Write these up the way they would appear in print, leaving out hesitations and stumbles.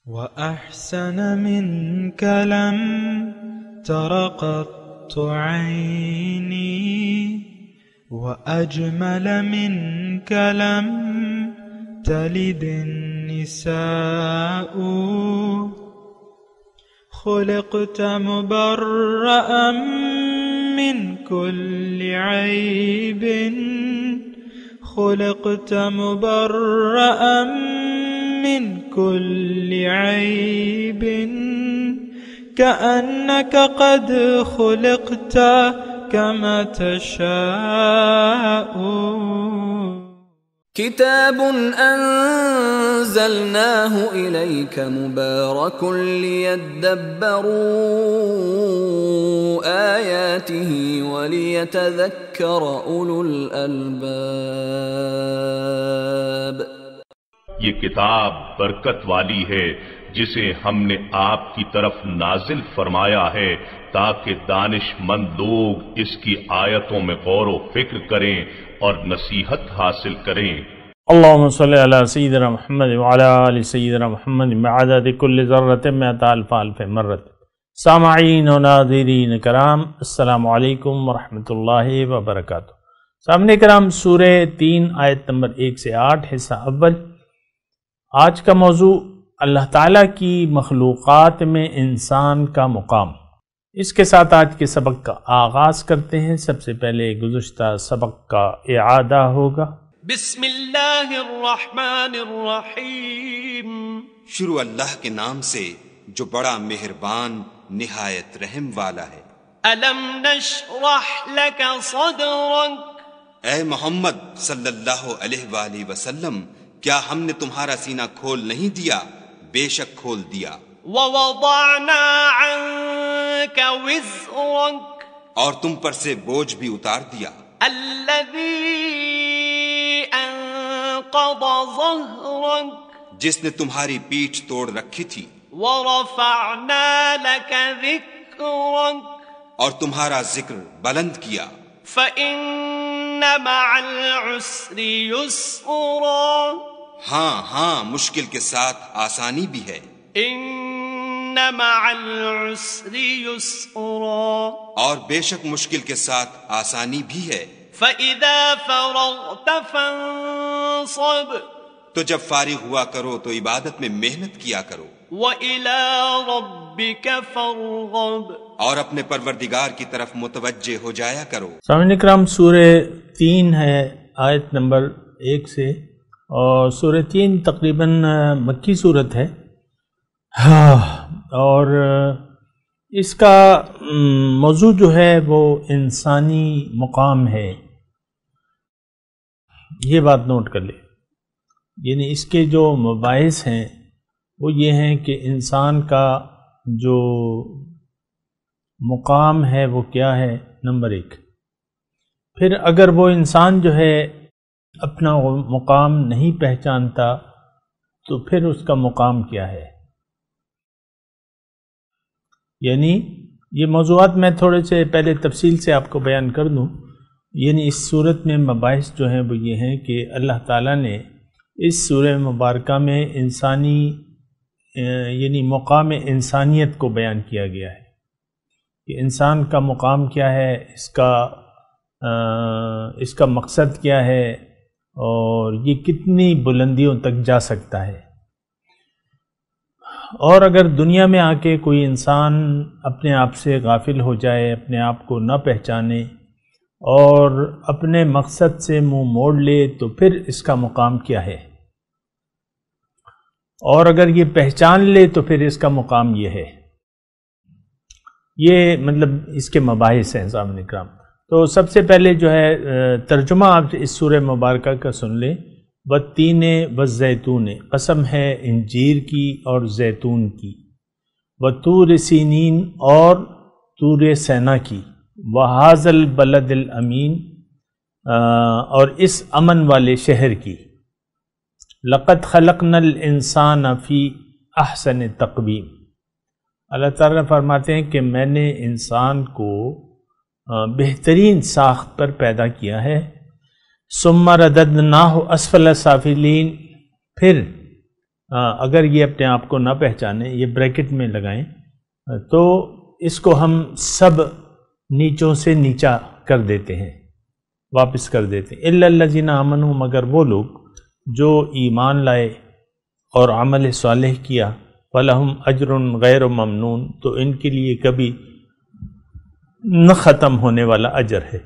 وأحسن منك لم تر قط عيني، وأجمل منك لم تلد النساء. خلقت مبرأ من كل عيب، خلقت مبرأ من كل عيب، كأنك قد خلقت كما تشاء. كتاب أنزلناه إليك مبارك ليدبروا آياته وليتذكر أولو الألباب. یہ کتاب برکت والی ہے جسے ہم نے آپ کی طرف نازل فرمایا ہے تاکہ دانش مند لوگ اس کی آیتوں میں غور و فکر کریں اور نصیحت حاصل کریں. اللہم صلی علی سیدنا محمد وعلی آل سیدنا محمد بعدد کل ذرۃ مئۃ الف الف مرۃ. سامعین و ناظرین کرام، السلام علیکم ورحمۃ اللہ وبرکاتہ. سامعین کرام، سورہ 3 آیت نمبر 1 سے 8 حصہ اول. آج کا موضوع اللہ تعالیٰ کی مخلوقات میں انسان کا مقام. اس کے ساتھ آج کے سبق کا آغاز کرتے ہیں. سب سے پہلے گزشتہ سبق کا اعادہ ہوگا. بسم اللہ الرحمن الرحیم. شروع اللہ کے نام سے جو بڑا مہربان نہایت رحم والا ہے. الم نشرح لک صدرک. اے محمد صلی اللہ علیہ وآلہ وسلم، کیا ہم نے تمہارا سینہ کھول نہیں دیا؟ بے شک کھول دیا. ووضعنا عنک وزرک. اور تم پر سے بوجھ بھی اتار دیا. الذی انقض ظہرک. جس نے تمہاری پیٹھ توڑ رکھی تھی. ورفعنا لک ذکرک. اور تمہارا ذکر بلند کیا. فإن مع العسر یسرا. ہاں مشکل کے ساتھ آسانی بھی ہے. ان مع العسر یسرا. اور بے شک مشکل کے ساتھ آسانی بھی ہے. فإذا فرغت فانصب. تو جب فارغ ہوا کرو تو عبادت میں محنت کیا کرو. وإلى ربك فارغب. اور اپنے پروردگار کی طرف متوجہ ہو جایا کرو. سامعین کرام، سورہ 3 ہے آیت نمبر 1 سے، اور سورہ 3 تقریباً مکی صورت ہے. اور اس کا موضوع جو ہے وہ انسانی مقام ہے. یہ بات نوٹ کر لیں. یعنی اس کے جو مباحث ہیں وہ یہ ہیں کہ انسان کا جو مقام ہے وہ کیا ہے، نمبر 1. پھر اگر وہ انسان جو ہے اپنا مقام نہیں پہچانتا تو پھر اس کا مقام کیا ہے. یعنی یہ موضوعات میں تھوڑے سے پہلے تفصیل سے آپ کو بیان کر دوں. یعنی اس صورت میں مباحث جو ہیں وہ یہ ہیں کہ اللہ تعالیٰ نے اس سورہ مبارکہ میں انسانی یعنی مقام انسانیت کو بیان کیا گیا ہے کہ انسان کا مقام کیا ہے، اس کا مقصد کیا ہے، اور یہ کتنی بلندیوں تک جا سکتا ہے. اور اگر دنیا میں آ کے کوئی انسان اپنے آپ سے غافل ہو جائے، اپنے آپ کو نہ پہچانے اور اپنے مقصد سے منہ موڑ لے تو پھر اس کا مقام کیا ہے. اور اگر یہ پہچان لے تو پھر اس کا مقام یہ ہے. یہ مطلب اس کے مباحث ہیں سامنے کرام. تو سب سے پہلے جو ہے ترجمہ آپ اس سورہ مبارکہ کا سن لیں. والتین والزیتون، قسم ہے انجیر کی اور زیتون کی. وطور سینین، اور طور سینا کی. وہذا البلد الامین، اور اس امن والے شہر کی. لقد خلقنا الانسان فی احسن تقویم. اللہ تعالیٰ فرماتے ہیں کہ میں نے انسان کو بہترین ساخت پر پیدا کیا ہے. ثم رددناہ اسفل سافلین، پھر اگر یہ اپنے آپ کو نہ پہچانے، یہ بریکٹ میں لگائیں، تو اس کو ہم سب نیچوں سے نیچا کر دیتے ہیں، واپس کر دیتے ہیں۔ الا الذین آمنوا، مگر وہ لوگ جو ایمان لائے اور عمل صالح کیا، فلہم اجر غیر ممنون، تو ان کے لیے کبھی نہ ختم ہونے والا اجر ہے۔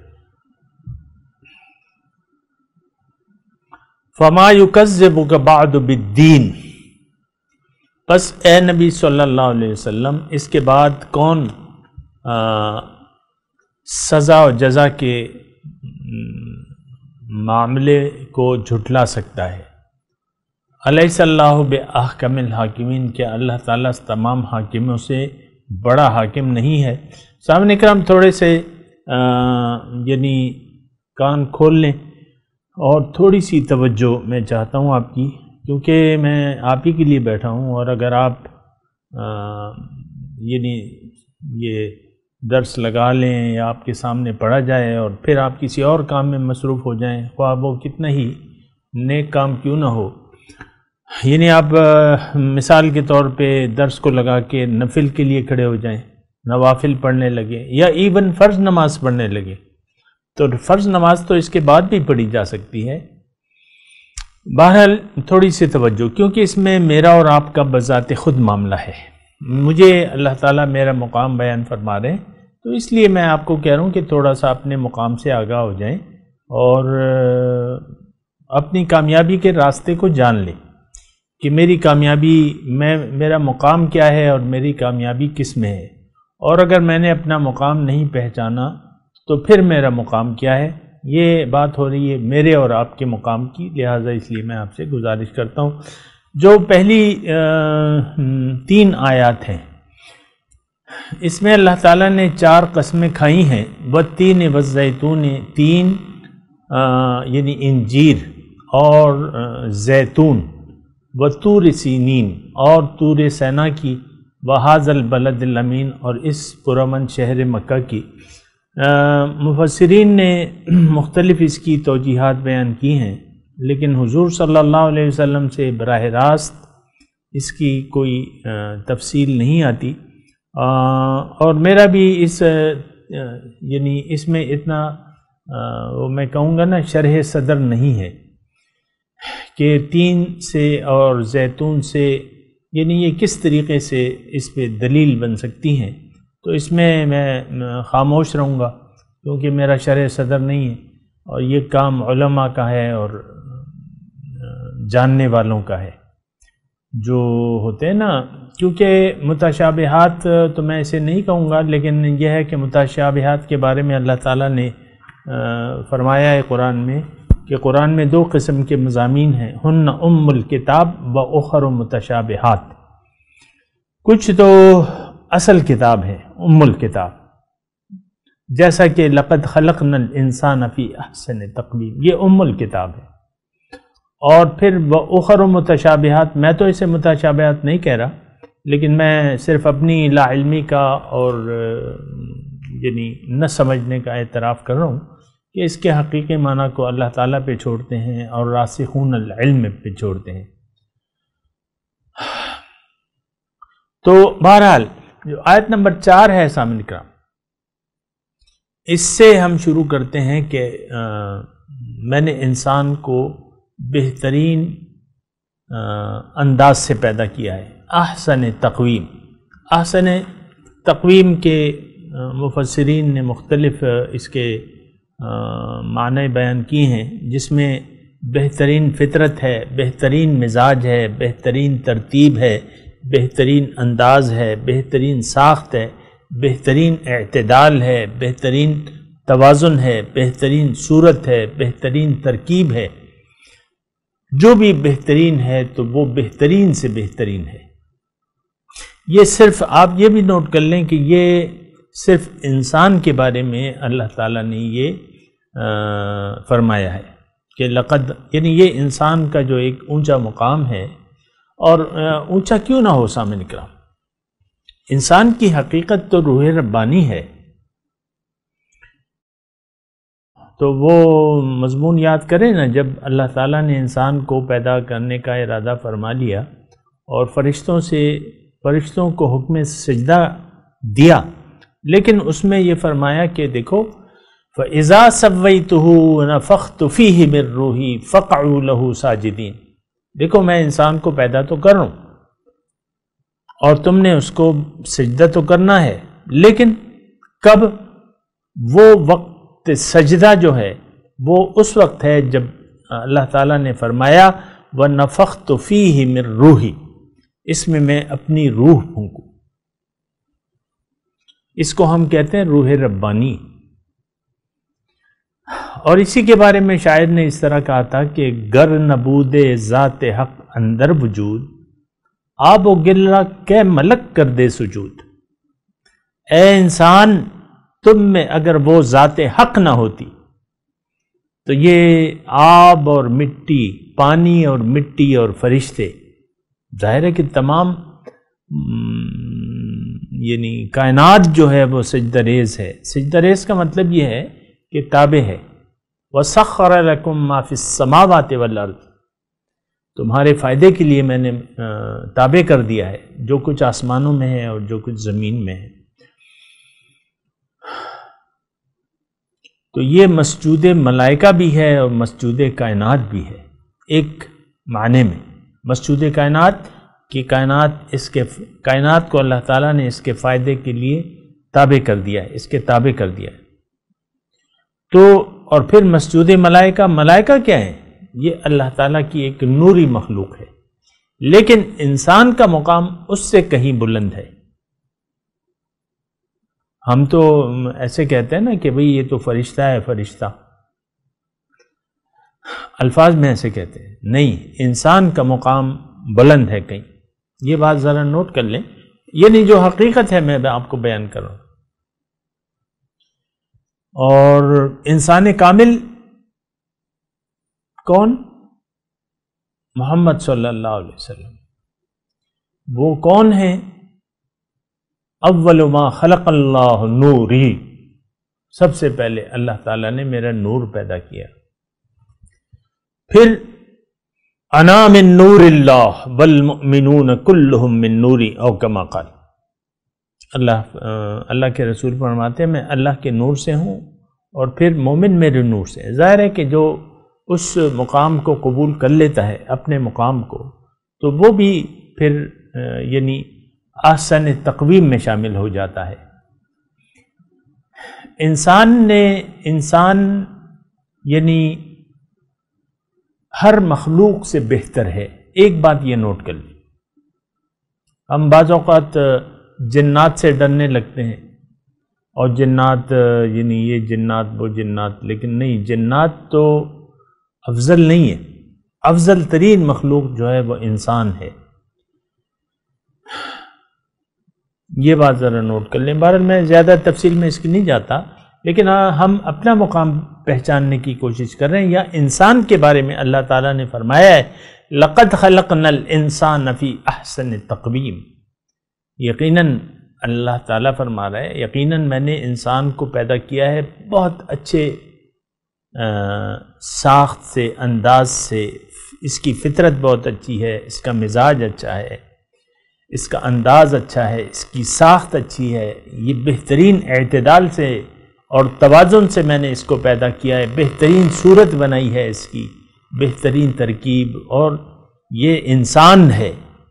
فما یکذبک بعد بالدین، پس اے نبی صلی اللہ علیہ وسلم اس کے بعد کون سزا و جزا کے معاملے کو جھٹلا سکتا ہے؟ الیس اللہ باحکم الحاکمین، کہ اللہ تعالیٰ تمام حاکموں سے بڑا حاکم نہیں ہے؟ سامعین اکرام، تھوڑے سے یعنی کان کھول لیں اور تھوڑی سی توجہ میں چاہتا ہوں آپ کی، کیونکہ میں آپ ہی کے لیے بیٹھا ہوں، اور اگر آپ یعنی یہ درس لگا لیں یا آپ کے سامنے پڑھا جائے اور پھر آپ کسی اور کام میں مصروف ہو جائیں، خواہ وہ کتنا ہی نیک کام کیوں نہ ہو، یعنی آپ مثال کے طور پہ درس کو لگا کے نفل کے لیے کھڑے ہو جائیں، نوافل پڑھنے لگے، یا ایون فرض نماز پڑھنے لگے، تو فرض نماز تو اس کے بعد بھی پڑھی جا سکتی ہے۔ بہرحال تھوڑی سی توجہ، کیونکہ اس میں میرا اور آپ کا بذات خود معاملہ ہے، مجھے اللہ تعالیٰ میرا مقام بیان فرما رہے ہیں، تو اس لیے میں آپ کو کہہ رہا ہوں کہ تھوڑا سا اپنے مقام سے آگاہ ہو جائیں اور اپنی کامیابی کے راستے کو جان لیں کہ میری کامیابی، میرا مقام کیا ہے اور میری کامیابی کس میں ہے، اور اگر میں نے اپنا مقام نہیں پہچانا تو پھر میرا مقام کیا ہے۔ یہ بات ہو رہی ہے میرے اور آپ کے مقام کی، لہٰذا اس لیے میں آپ سے گزارش کرتا ہوں، جو پہلی 3 آیات ہیں اس میں اللہ تعالیٰ نے 4 قسمیں کھائی ہیں، والتین والزیتون، تین یعنی انجیر اور زیتون، وطور سینین اور طور سینا کی، وہذا البلد الامین اور اس پرامن شہر مکہ کی۔ مفسرین نے مختلف اس کی توجیحات بیان کی ہیں، لیکن حضور صلی اللہ علیہ وسلم سے براہ راست اس کی کوئی تفصیل نہیں آتی، اور میرا بھی اس یعنی اس میں اتنا میں کہوں گا نا شرح صدر نہیں ہے کہ تین سے اور زیتون سے یعنی یہ کس طریقے سے اس پہ دلیل بن سکتی ہیں، تو اس میں خاموش رہوں گا کیونکہ میرا شرح صدر نہیں ہے، اور یہ کام علماء کا ہے اور جاننے والوں کا ہے جو ہوتے ہیں نا، کیونکہ متشابہات تو میں اسے نہیں کہوں گا، لیکن یہ ہے کہ متشابہات کے بارے میں اللہ تعالیٰ نے فرمایا ہے قرآن میں کہ قرآن میں 2 قسم کے مضامین ہیں، ہن ام الکتاب و اخر متشابہات، کچھ تو اصل کتاب ہے ام الکتاب، جیسا کہ لقد خلقنا الانسان فی احسن تقویم، یہ ام الکتاب ہے، اور پھر وہ اخر متشابہات، میں تو اسے متشابہات نہیں کہہ رہا، لیکن میں صرف اپنی لا علمی کا اور یعنی نہ سمجھنے کا اعتراف کر رہا ہوں کہ اس کے حقیقی معنی کو اللہ تعالیٰ پہ چھوڑتے ہیں اور راسخون العلم پہ چھوڑتے ہیں۔ تو بہرحال جو آیت نمبر 4 ہے سامعین کرام، اس سے ہم شروع کرتے ہیں کہ میں نے انسان کو بہترین انداز سے پیدا کیا ہے، احسن تقویم۔ احسن تقویم کے مفسرین نے مختلف اس کے معنی بیان کی ہیں، جس میں بہترین فطرت ہے، بہترین مزاج ہے، بہترین ترتیب ہے، بہترین انداز ہے، بہترین ساخت ہے، بہترین اعتدال ہے، بہترین توازن ہے، بہترین صورت ہے، بہترین ترکیب ہے، جو بھی بہترین ہے تو وہ بہترین سے بہترین ہے۔ یہ صرف آپ یہ بھی نوٹ کر لیں کہ یہ صرف انسان کے بارے میں اللہ تعالیٰ نے یہ فرمایا ہے کہ لقد، یعنی یہ انسان کا جو ایک اونچا مقام ہے، اور اونچا کیوں نہ ہو سامعین کرام، انسان کی حقیقت تو روح ربانی ہے، تو وہ مضمون یاد کریں نا، جب اللہ تعالیٰ نے انسان کو پیدا کرنے کا ارادہ فرما لیا اور فرشتوں کو حکم سجدہ دیا، لیکن اس میں یہ فرمایا کہ دیکھو فَإِذَا سَوَّيْتُهُ وَنَفَخْتُ فِيهِ مِن رُّوحِي فَقَعُوا لَهُ سَاجِدِينَ، دیکھو میں انسان کو پیدا تو کر رہا ہوں اور تم نے اس کو سجدہ تو کرنا ہے، لیکن کب؟ وہ وقت سجدہ جو ہے وہ اس وقت ہے جب اللہ تعالیٰ نے فرمایا وَنَفَخْتُ فِيهِ مِن رُّوحِي، اس میں اپنی روح پھونکوں۔ اس کو ہم کہتے ہیں روح ربانی، اور اسی کے بارے میں شاعر نے اس طرح کہا تھا کہ گر نبود ذات حق اندر وجود، آب و گلہ کے ملک کر دے سجود۔ اے انسان، تم میں اگر وہ ذات حق نہ ہوتی تو یہ آب اور مٹی، پانی اور مٹی اور فرشتے، ظاہر ہے کہ تمام یعنی کائنات جو ہے وہ سجدہ ریز ہے۔ سجدہ ریز کا مطلب یہ ہے کہ تابع ہے۔ وَسَخَّرَ لَكُم مَّا فِي السَّمَاوَاتِ وَالْأَرْضِ، تمہارے فائدے کے لیے میں نے تابع کر دیا ہے جو کچھ آسمانوں میں ہے اور جو کچھ زمین میں ہے۔ تو یہ مسجود ملائکہ بھی ہے اور مسجود کائنات بھی ہے ایک معنی میں۔ مسجود کائنات کی کائنات کو اللہ تعالیٰ نے اس کے فائدے کے لیے تابع کر دیا ہے، اس کے تابع کر دیا ہے۔ تو اور پھر مسجود ملائکہ، ملائکہ کیا ہیں؟ یہ اللہ تعالیٰ کی ایک نوری مخلوق ہے، لیکن انسان کا مقام اس سے کہیں بلند ہے۔ ہم تو ایسے کہتے ہیں نا کہ بھئی یہ تو فرشتہ ہے، فرشتہ، الفاظ میں ایسے کہتے ہیں، نہیں، انسان کا مقام بلند ہے کہیں۔ یہ بات ذرا نوٹ کر لیں، یہ نہیں جو حقیقت ہے میں آپ کو بیان کر رہا ہوں۔ اور انسان کامل کون؟ محمد صلی اللہ علیہ وسلم۔ وہ کون ہیں؟ اول ما خلق اللہ نوری، سب سے پہلے اللہ تعالیٰ نے میرا نور پیدا کیا۔ پھر انا من نور اللہ والمؤمنون کلہم من نوری او کما قال، اللہ کے رسول فرماتے ہیں میں اللہ کے نور سے ہوں اور پھر مومن میرے نور سے۔ ظاہر ہے کہ جو اس مقام کو قبول کر لیتا ہے، اپنے مقام کو، تو وہ بھی پھر یعنی احسن تقویم میں شامل ہو جاتا ہے۔ انسان یعنی ہر مخلوق سے بہتر ہے۔ ایک بات یہ نوٹ کر لیں، ہم بعض اوقات جنات سے ڈرنے لگتے ہیں اور جنات یعنی یہ جنات وہ جنات، لیکن نہیں، جنات تو افضل نہیں ہے، افضل ترین مخلوق جو ہے وہ انسان ہے۔ یہ بات ذرا نوٹ کر لیں۔ بہرحال میں زیادہ تفصیل میں اس کی نہیں جاتا، لیکن ہم اپنا مقام پہچاننے کی کوشش کر رہے ہیں۔ یا انسان کے بارے میں اللہ تعالیٰ نے فرمایا ہے لَقَدْ خَلَقْنَا الْإِنسَانَ فِي أَحْسَنِ تَقْوِيمٍ، یقیناً اللہ تعالیٰ فرما رہا ہے یقیناً میں نے انسان کو پیدا کیا ہے بہت اچھے ساخت سے، انداز سے، اس کی فطرت بہت اچھی ہے، اس کا مزاج اچھا ہے، اس کا انداز اچھا ہے، اس کی ساخت اچھی ہے، یہ بہترین اعتدال سے اور توازن سے میں نے اس کو پیدا کیا ہے، بہترین صورت بنائی ہے اس کی، بہترین ترکیب، اور یہ انسان ہے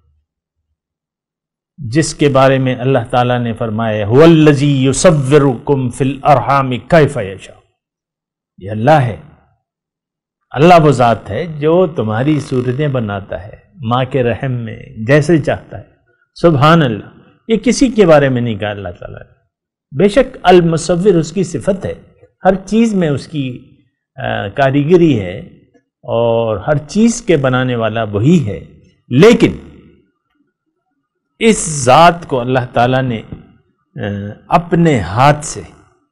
جس کے بارے میں اللہ تعالیٰ نے فرمایا هُوَ الَّذِي يُصَوِّرُكُمْ فِي الْأَرْحَامِ كَيْفَ يَشَاءُ، یہ اللہ ہے، اللہ وہ ذات ہے جو تمہاری صورتیں بناتا ہے ماں کے رحم میں جیسے چاہتا ہے۔ سبحان اللہ، یہ کسی کے بارے میں نہیں کہا اللہ تعالیٰ نے۔ بے شک المصور اس کی صفت ہے، ہر چیز میں اس کی کاریگری ہے اور ہر چیز کے بنانے والا وہی ہے، لیکن اس ذات کو اللہ تعالیٰ نے اپنے ہاتھ سے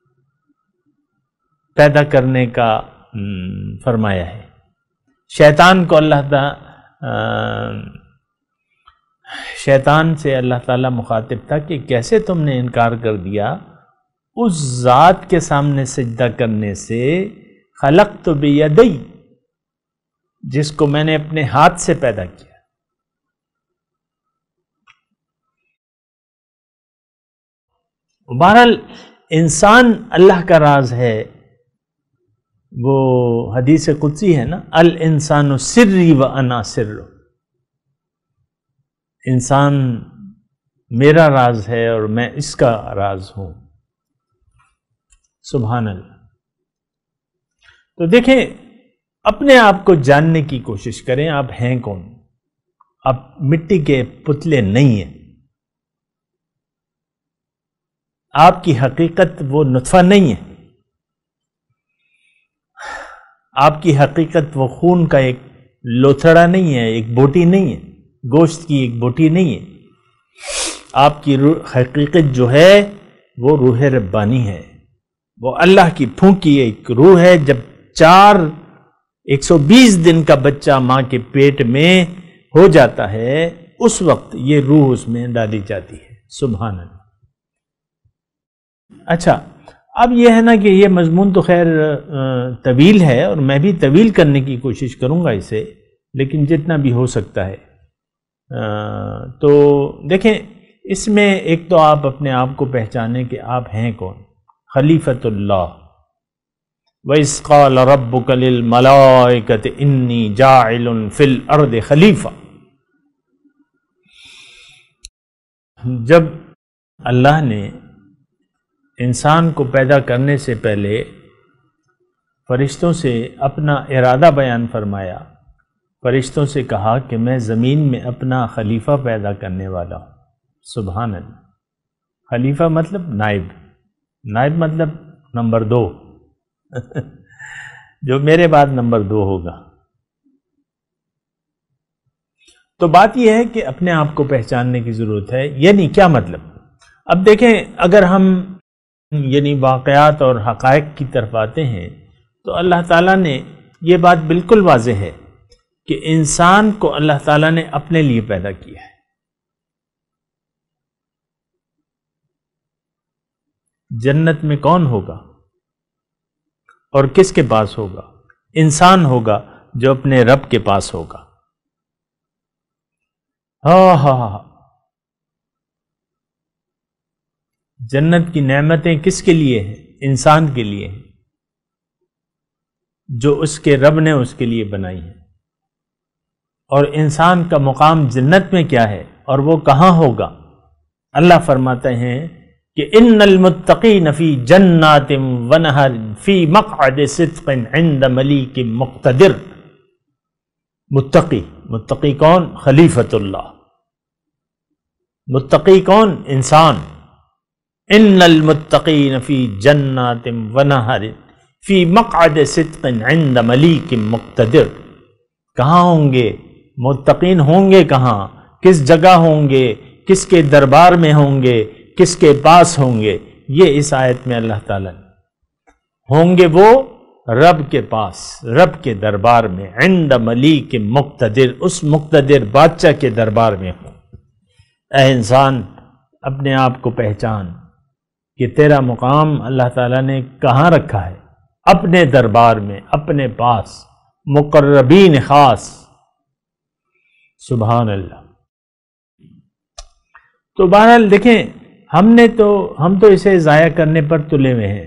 پیدا کرنے کا فرمایا ہے۔ شیطان کو شیطان سے اللہ تعالیٰ مخاطب تھا کہ کیسے تم نے انکار کر دیا اس ذات کے سامنے سجدہ کرنے سے، خلقت بیدی، جس کو میں نے اپنے ہاتھ سے پیدا کیا۔ بہرحال انسان اللہ کا راز ہے، وہ حدیث قدسی ہے نا، الانسان سری و انا سر، انسان میرا راز ہے اور میں اس کا راز ہوں. سبحان اللہ. تو دیکھیں، اپنے آپ کو جاننے کی کوشش کریں، آپ ہیں کون. آپ مٹی کے پتلے نہیں ہیں. آپ کی حقیقت وہ نطفہ نہیں ہے. آپ کی حقیقت وہ خون کا ایک لوتھڑا نہیں ہے، ایک بوٹی نہیں ہے، گوشت کی ایک بوٹی نہیں ہے. آپ کی حقیقت جو ہے وہ روح ربانی ہے، وہ اللہ کی پھونکی ایک روح ہے. جب 120 دن کا بچہ ماں کے پیٹ میں ہو جاتا ہے، اس وقت یہ روح اس میں ڈالی جاتی ہے. سبحان اللہ. اچھا، اب یہ ہے نا کہ یہ مضمون تو خیر طویل ہے، اور میں بھی طویل کرنے کی کوشش کروں گا اسے، لیکن جتنا بھی ہو سکتا ہے. تو دیکھیں، اس میں ایک تو آپ اپنے آپ کو پہچانیں کہ آپ ہیں کون. خلیفۃ اللہ. وَإِذْ قَالَ رَبُّكَ لِلْمَلَائِكَةِ إِنِّي جَاعِلٌ فِي الْأَرْضِ خلیفہ. جب اللہ نے انسان کو پیدا کرنے سے پہلے فرشتوں سے اپنا ارادہ بیان فرمایا، فرشتوں سے کہا کہ میں زمین میں اپنا خلیفہ پیدا کرنے والا ہوں. سبحان اللہ. خلیفہ مطلب نائب، نائب مطلب نمبر 2 جو میرے بعد نمبر 2 ہوگا. تو بات یہ ہے کہ اپنے آپ کو پہچاننے کی ضرورت ہے. یعنی کیا مطلب؟ اب دیکھیں، اگر ہم یعنی واقعات اور حقائق کی طرف آتے ہیں تو اللہ تعالیٰ نے یہ بات بالکل واضح ہے کہ انسان کو اللہ تعالیٰ نے اپنے لیے پیدا کیا ہے. جنت میں کون ہوگا اور کس کے پاس ہوگا؟ انسان ہوگا جو اپنے رب کے پاس ہوگا. ہاں جنت کی نعمتیں کس کے لیے ہیں؟ انسان کے لیے ہیں، جو اس کے رب نے اس کے لیے بنائی ہیں. اور انسان کا مقام جنت میں کیا ہے اور وہ کہاں ہوگا؟ اللہ فرماتے ہیں کہ ان المتقین فی جنات ونہر فی مقعد صدق عند ملیک مقتدر. متقی کون؟ خلیفۃ اللہ. متقی کون؟ انسان. ان المتقین فی جنات ونہر فی مقعد صدق عند ملیک مقتدر. کہاں ہوں گے متقین؟ ہوں گے کہاں؟ کس جگہ ہوں گے؟ کس کے دربار میں ہوں گے؟ کس کے پاس ہوں گے؟ یہ اس آیت میں اللہ تعالیٰ ہوں گے وہ رب کے پاس، رب کے دربار میں. عند ملیک مقتدر، اس مقتدر بادشاہ کے دربار میں ہوں. اے انسان، اپنے آپ کو پہچان کہ تیرا مقام اللہ تعالیٰ نے کہاں رکھا ہے؟ اپنے دربار میں، اپنے پاس، مقربین خاص. سبحان اللہ. تو بہرحال دیکھیں، ہم تو اسے ضائع کرنے پر تلے ہوئے ہیں.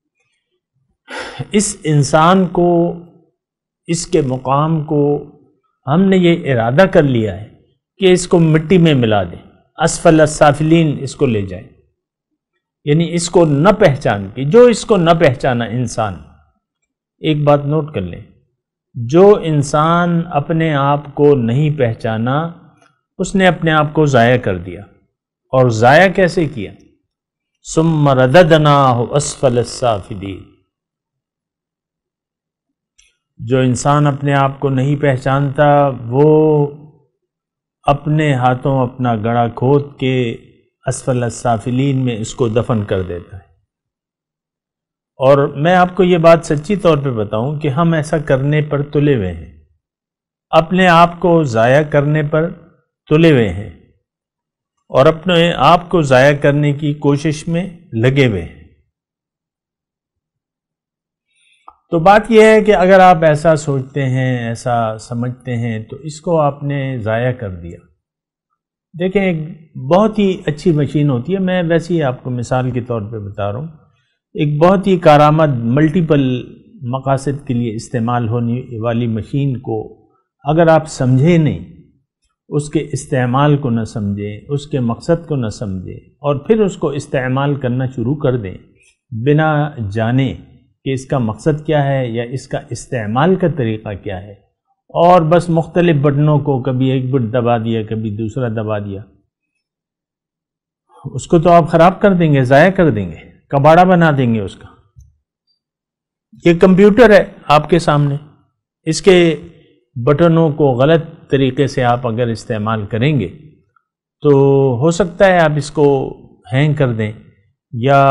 اس انسان کو، اس کے مقام کو ہم نے یہ ارادہ کر لیا ہے کہ اس کو مٹی میں ملا دیں، اسفل السافلین اس کو لے جائیں. یعنی اس کو نہ پہچان کے، جو اس کو نہ پہچانا انسان. ایک بات نوٹ کر لیں، جو انسان اپنے آپ کو نہیں پہچانا اس نے اپنے آپ کو ضائع کر دیا. اور ضائع کیسے کیا؟ ثم رددناہ اسفل السافلین. جو انسان اپنے آپ کو نہیں پہچانتا وہ اپنے ہاتھوں اپنا گڑھا کھود کے اسفل السافلین میں اس کو دفن کر دیتا ہے. اور میں آپ کو یہ بات سچی طور پہ بتاؤں کہ ہم ایسا کرنے پر تلے ہوئے ہیں، اپنے آپ کو ضائع کرنے پر تلے ہوئے ہیں اور اپنے آپ کو ضائع کرنے کی کوشش میں لگے ہوئے ہیں. تو بات یہ ہے کہ اگر آپ ایسا سوچتے ہیں، ایسا سمجھتے ہیں، تو اس کو آپ نے ضائع کر دیا. دیکھیں ایک بہت ہی اچھی مشین ہوتی ہے، میں ویسے ہی آپ کو مثال کے طور پہ بتا رہا ہوں، ایک بہت ہی کارآمد ملٹیپل مقاصد کے لیے استعمال ہونے والی مشین کو اگر آپ سمجھیں نہیں، اس کے استعمال کو نہ سمجھیں، اس کے مقصد کو نہ سمجھیں اور پھر اس کو استعمال کرنا شروع کر دیں بنا جانے کہ اس کا مقصد کیا ہے یا اس کا استعمال کا طریقہ کیا ہے، اور بس مختلف بٹنوں کو کبھی ایک بٹ دبا دیا کبھی دوسرا دبا دیا، اس کو تو آپ خراب کر دیں گے، ضائع کر دیں گے، کباڑا بنا دیں گے اس کا۔ یہ کمپیوٹر ہے آپ کے سامنے، اس کے بٹنوں کو غلط طریقے سے آپ اگر استعمال کریں گے تو ہو سکتا ہے آپ اس کو ہینگ کر دیں یا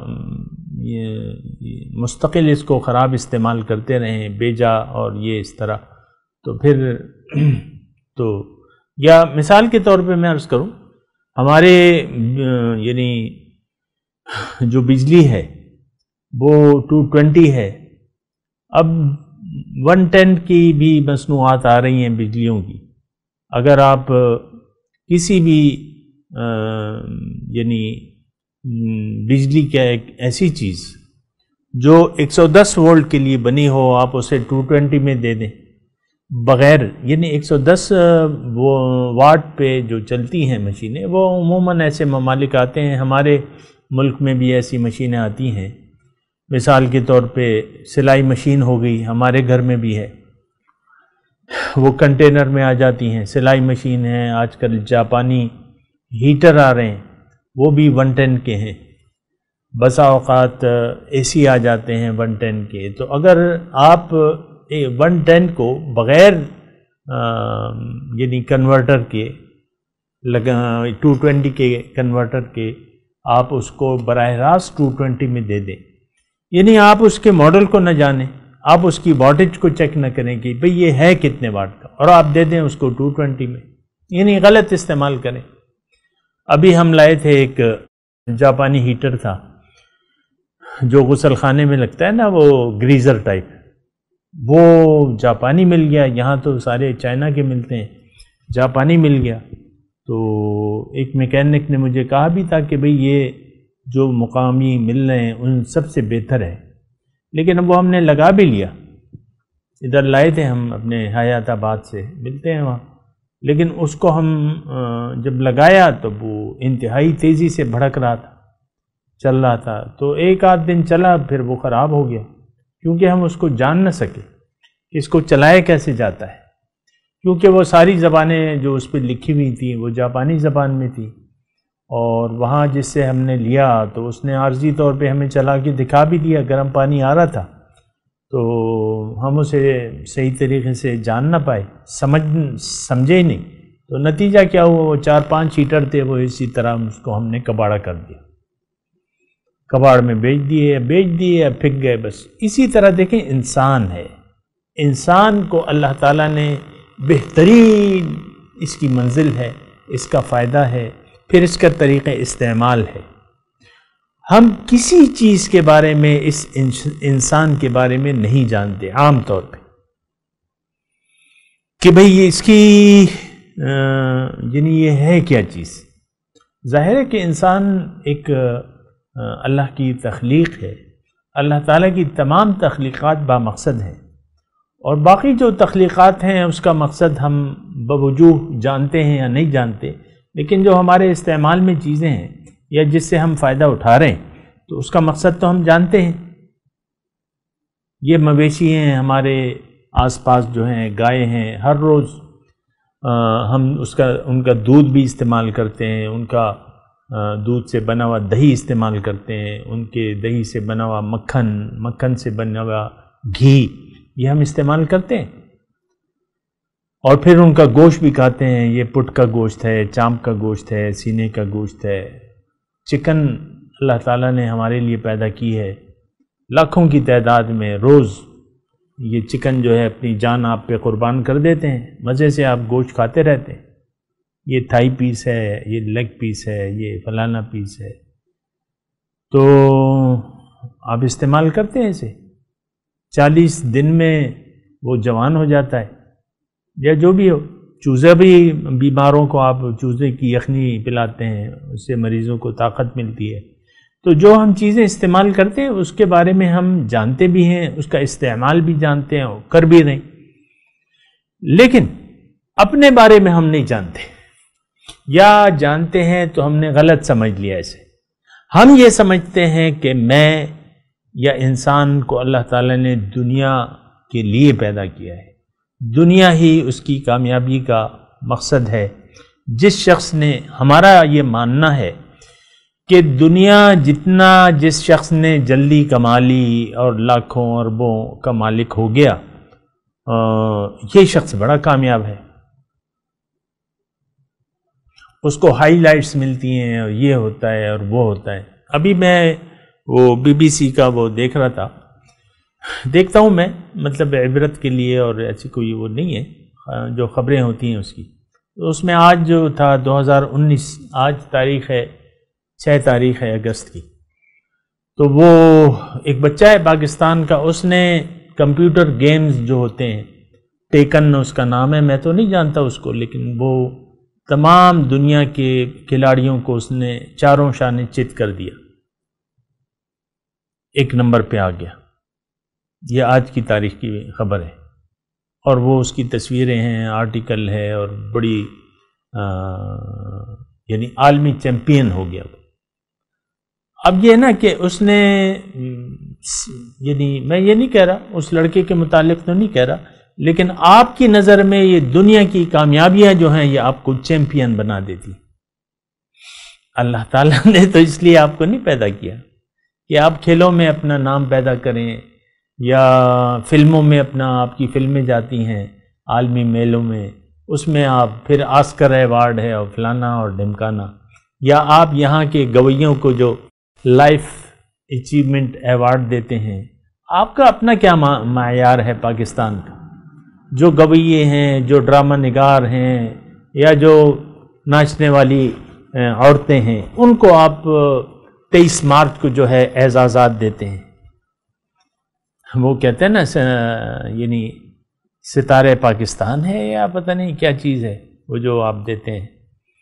مستقل اس کو خراب استعمال کرتے رہیں بیجا اور یہ اس طرح، تو پھر تو یا مثال کے طور پہ میں عرض کروں، ہمارے یعنی جو بجلی ہے وہ 220 ہے، اب 110 کی بھی مصنوعات آ رہی ہیں بجلیوں کی۔ اگر آپ کسی بھی یعنی بجلی کا ایک ایسی چیز جو 110 وولٹ کے لیے بنی ہو، آپ اسے 220 میں دے دیں بغیر، یعنی 110 واٹ پہ جو چلتی ہیں مشینیں، وہ عموماً ایسے ممالک آتے ہیں، ہمارے ملک میں بھی ایسی مشینیں آتی ہیں، مثال کے طور پہ سلائی مشین ہو گئی، ہمارے گھر میں بھی ہے، وہ کنٹینر میں آ جاتی ہیں، سلائی مشین ہے، آج کل جاپانی ہیٹر آ رہے ہیں وہ بھی 110 کے ہیں، بسا اوقات اے سی آ جاتے ہیں 110 کے۔ تو اگر آپ 110 کو بغیر یعنی کنورٹر کے 220 کے کنورٹر کے آپ اس کو براہ راست 220 میں دے دیں، یعنی آپ اس کے ماڈل کو نہ جانیں، آپ اس کی واٹیج کو چیک نہ کریں کہ بھئی یہ ہے کتنے واٹ کا، اور آپ دے دیں اس کو 220 میں، یعنی غلط استعمال کریں۔ ابھی ہم لائے تھے ایک جاپانی ہیٹر تھا جو غسل خانے میں لگتا ہے نا، وہ گریزر ٹائپ، وہ جاپانی مل گیا، یہاں تو سارے چائنا کے ملتے ہیں، جاپانی مل گیا۔ تو ایک میکینک نے مجھے کہا بھی تھا کہ بھئی یہ جو مقامی مل رہے ہیں ان سب سے بہتر ہے، لیکن اب وہ ہم نے لگا بھی لیا، ادھر لائے تھے ہم اپنے حیات آباد سے، ملتے ہیں وہاں، لیکن اس کو ہم جب لگایا تو وہ انتہائی تیزی سے بھڑک رہا تھا، چل رہا تھا، تو ایک آدھ دن چلا پھر وہ خراب ہو گیا، کیونکہ ہم اس کو جان نہ سکے کہ اس کو چلایا کیسے جاتا ہے، کیونکہ وہ ساری زبانیں جو اس پہ لکھی ہوئی تھیں وہ جاپانی زبان میں تھی، اور وہاں جس سے ہم نے لیا تو اس نے عارضی طور پہ ہمیں چلا کے دکھا بھی دیا، گرم پانی آ رہا تھا، تو ہم اسے صحیح طریقے سے جان نہ پائے، سمجھے ہی نہیں، تو نتیجہ کیا ہوا، وہ 4-5 ہیٹر تھے، وہ اسی طرح اس کو ہم نے کباڑا کر دیا، کباڑ میں بیچ دیے، پھک گئے۔ بس اسی طرح دیکھیں انسان ہے، انسان کو اللہ تعالیٰ نے بہترین اس کی منزل ہے، اس کا فائدہ ہے، پھر اس کا طریقہ استعمال ہے۔ ہم کسی چیز کے بارے میں اس انسان کے بارے میں نہیں جانتے عام طور پہ کہ بھئی یہ اس کی یعنی یہ ہے کیا چیز۔ ظاہر ہے کہ انسان ایک اللہ کی تخلیق ہے، اللہ تعالیٰ کی تمام تخلیقات بامقصد ہیں، اور باقی جو تخلیقات ہیں اس کا مقصد ہم بوجوہ جانتے ہیں یا نہیں جانتے، لیکن جو ہمارے استعمال میں چیزیں ہیں یا جس سے ہم فائدہ اٹھا رہے ہیں تو اس کا مقصد تو ہم جانتے ہیں۔ یہ مویشی ہیں ہمارے آس پاس جو ہیں، گائے ہیں، ہر روز ہم ان کا دودھ بھی استعمال کرتے ہیں، ان کا دودھ سے بنا ہوا دہی استعمال کرتے ہیں، ان کے دہی سے بنا ہوا مکھن سے بنا ہوا گھی، یہ ہم استعمال کرتے ہیں، اور پھر ان کا گوشت بھی کھاتے ہیں، یہ پٹ کا گوشت ہے، چامپ کا گوشت ہے، سینے کا گوشت ہے، چکن اللہ تعالیٰ نے ہمارے لیے پیدا کی ہے، لاکھوں کی تعداد میں روز یہ چکن جو ہے اپنی جان آپ پہ قربان کر دیتے ہیں، مزے سے آپ گوشت کھاتے رہتے ہیں، یہ تھائی پیس ہے، یہ لیگ پیس ہے، یہ فلانا پیس ہے، تو آپ استعمال کرتے ہیں اسے، 40 دن میں وہ جوان ہو جاتا ہے یا جو بھی ہو، چوزے بھی بیماروں کو آپ چوزے کی یخنی پلاتے ہیں، اس سے مریضوں کو طاقت ملتی ہے. تو جو ہم چیزیں استعمال کرتے ہیں اس کے بارے میں ہم جانتے بھی ہیں، اس کا استعمال بھی جانتے ہیں اور کر بھی رہے ہیں، لیکن اپنے بارے میں ہم نہیں جانتے، یا جانتے ہیں تو ہم نے غلط سمجھ لیا اسے. ہم یہ سمجھتے ہیں کہ میں یا انسان کو اللہ تعالیٰ نے دنیا کے لیے پیدا کیا ہے، دنیا ہی اس کی کامیابی کا مقصد ہے. جس شخص نے، ہمارا یہ ماننا ہے کہ دنیا جتنا جس شخص نے جلدی کما لی اور لاکھوں اربوں کا مالک ہو گیا، یہ شخص بڑا کامیاب ہے. اس کو ہائی لائٹس ملتی ہیں اور یہ ہوتا ہے اور وہ ہوتا ہے. ابھی میں وہ BBC کا وہ دیکھ رہا تھا، دیکھتا ہوں میں، مطلب عبرت کے لیے، اور ایسی کوئی وہ نہیں ہے جو خبریں ہوتی ہیں اس کی. تو اس میں آج جو تھا 2019، آج تاریخ ہے 6 تاریخ ہے اگست کی، تو وہ ایک بچہ ہے پاکستان کا، اس نے کمپیوٹر گیمز جو ہوتے ہیں، ٹیکن اس کا نام ہے، میں تو نہیں جانتا اس کو، لیکن وہ تمام دنیا کے کھلاڑیوں کو اس نے چاروں شانے چت کر دیا، 1 نمبر پہ آ گیا. یہ آج کی تاریخ کی خبر ہے، اور وہ اس کی تصویریں ہیں، آرٹیکل ہے، اور بڑی یعنی عالمی چیمپئن ہو گیا. اب یہ نا کہ اس نے، یعنی میں یہ نہیں کہہ رہا، اس لڑکے کے متعلق تو نہیں کہہ رہا، لیکن آپ کی نظر میں یہ دنیا کی کامیابیاں جو ہیں یہ آپ کو چیمپئن بنا دیتی. اللہ تعالیٰ نے تو اس لیے آپ کو نہیں پیدا کیا کہ آپ کھیلوں میں اپنا نام پیدا کریں، یا فلموں میں آپ کی فلمیں جاتی ہیں عالمی میلوں میں، اس میں آپ پھر آسکر ایوارڈ ہے اور فلانا اور ڈھمکانا، یا آپ یہاں کے گویوں کو جو لائف اچیومنٹ ایوارڈ دیتے ہیں. آپ کا اپنا کیا معیار ہے پاکستان کا؟ جو گویے ہیں، جو ڈرامہ نگار ہیں، یا جو ناچنے والی عورتیں ہیں، ان کو آپ 23 مارچ کو جو ہے اعزازات دیتے ہیں. وہ کہتے ہیں نا یعنی ستارے پاکستان ہے، یا پتہ نہیں کیا چیز ہے وہ جو آپ دیتے ہیں.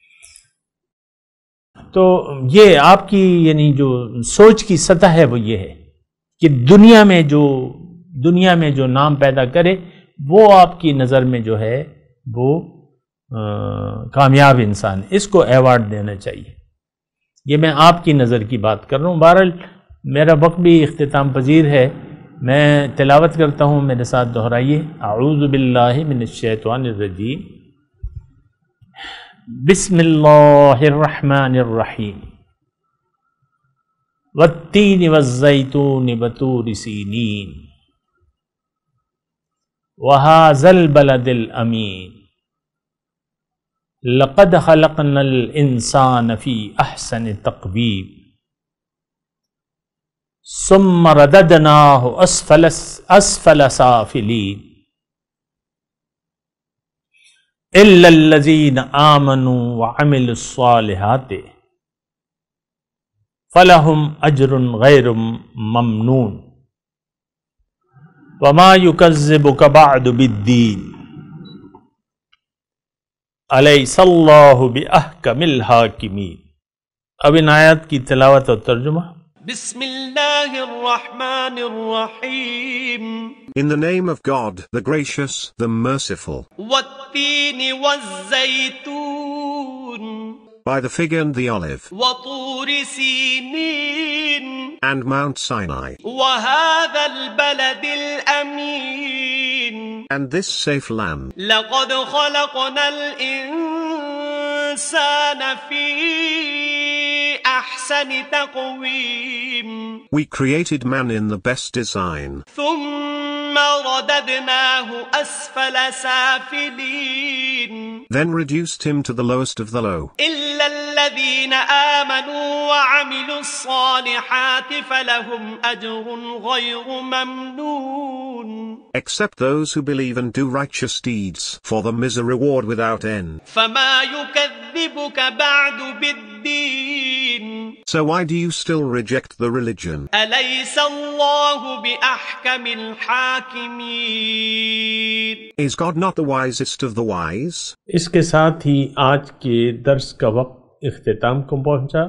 تو یہ آپ کی یعنی جو سوچ کی سطح ہے وہ یہ ہے کہ دنیا میں جو نام پیدا کرے وہ آپ کی نظر میں جو ہے وہ کامیاب انسان، اس کو ایوارڈ دینا چاہیے. یہ میں آپ کی نظر کی بات کر رہا ہوں. بہرحال میرا وقت بھی اختتام پذیر ہے، میں تلاوت کرتا ہوں، میرے ساتھ دہرائیے. اعوذ باللہ من الشیطان الرجیم، بسم اللہ الرحمن الرحیم. والتین والزیتون وطور سینین وهذا البلد الامین لقد خلقنا الانسان فی احسن تقویم ثم رددناه اسفل سافلین الا الذین آمنوا وعملوا الصالحات فلہم اجر غیر ممنون وما یکذبک بعد بالدین الیس اللہ باحکم الحاکمین. اب ان آیات کی تلاوت اور ترجمہ. بسم اللہ الرحمن الرحیم. In the name of God, the gracious, the merciful. والتین والزیتون. By the fig and the olive. وطور سینین. And Mount Sinai. وهذا البلد الأمين. And this safe land. لقد خلقنا الإنسان في أحسن تقويم. We created man in the best design. ثم رددناه أسفل سافلين. Then reduced him to the lowest of the low. إلا الذين آمنوا وعملوا الصالحات فلهم أجر غير ممنون. Except those who believe and do righteous deeds, for them is a reward without end. فما يكذبك بعد بالدين. So why do you still reject the religion? أليس الله بأحكم الحاكمين. Is God not the wisest of the wise? اس کے ساتھ ہی آج کے درس کا وقت اختتام کو پہنچا.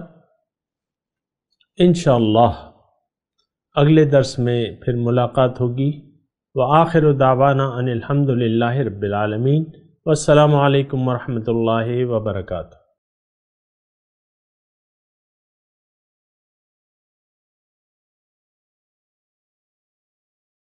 انشاءاللہ اگلے درس میں پھر ملاقات ہوگی. وآخر دعوانا ان الحمد للہ رب العالمین. والسلام علیکم ورحمۃ اللہ وبرکاتہ.